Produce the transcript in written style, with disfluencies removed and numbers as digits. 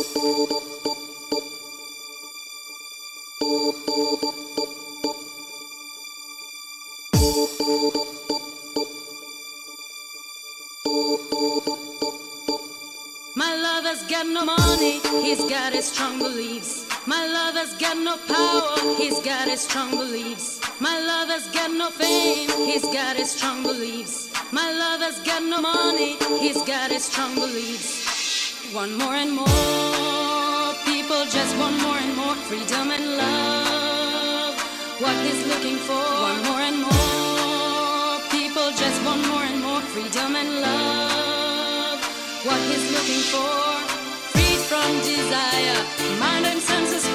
My lover's got no money, he's got his strong beliefs. My lover's got no power, he's got his strong beliefs. My lover's got no fame, he's got his strong beliefs. My lover's got no money, he's got his strong beliefs. Want more and more, people just want more and more freedom and love. What he's looking for, want more and more, people just want more and more freedom and love. What he's looking for, freed from desire, mind and senses